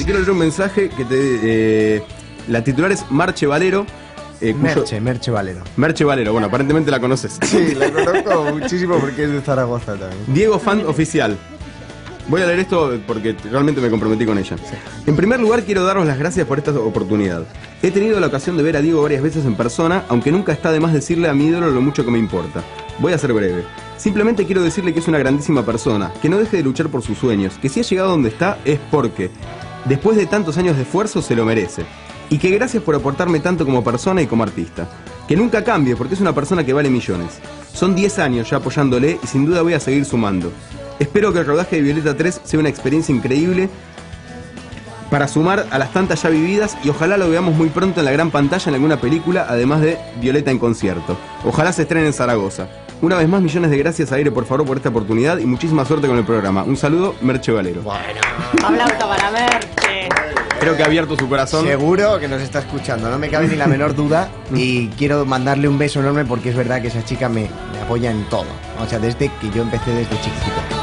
quiero leer un mensaje que la titular es Marche Valero. Merche Valero. Merche Valero, bueno, aparentemente la conoces. Sí, la conozco muchísimo porque es de Zaragoza también. Diego Fan Oficial. Voy a leer esto porque realmente me comprometí con ella. Sí. En primer lugar, quiero daros las gracias por esta oportunidad. He tenido la ocasión de ver a Diego varias veces en persona, aunque nunca está de más decirle a mi ídolo lo mucho que me importa. Voy a ser breve. Simplemente quiero decirle que es una grandísima persona, que no deje de luchar por sus sueños, que si ha llegado donde está es porque, después de tantos años de esfuerzo, se lo merece. Y que gracias por aportarme tanto como persona y como artista. Que nunca cambie, porque es una persona que vale millones. Son 10 años ya apoyándole y sin duda voy a seguir sumando. Espero que el rodaje de Violeta 3 sea una experiencia increíble para sumar a las tantas ya vividas y ojalá lo veamos muy pronto en la gran pantalla en alguna película, además de Violeta en concierto. Ojalá se estrene en Zaragoza. Una vez más, millones de gracias, Aire, por favor, por esta oportunidad y muchísima suerte con el programa. Un saludo, Merche Valero. Bueno. Aplauso para Merche. Creo que ha abierto su corazón. Seguro que nos está escuchando, no me cabe ni la menor duda. Y quiero mandarle un beso enorme porque es verdad que esa chica me apoya en todo. O sea, desde que yo empecé desde chiquitito.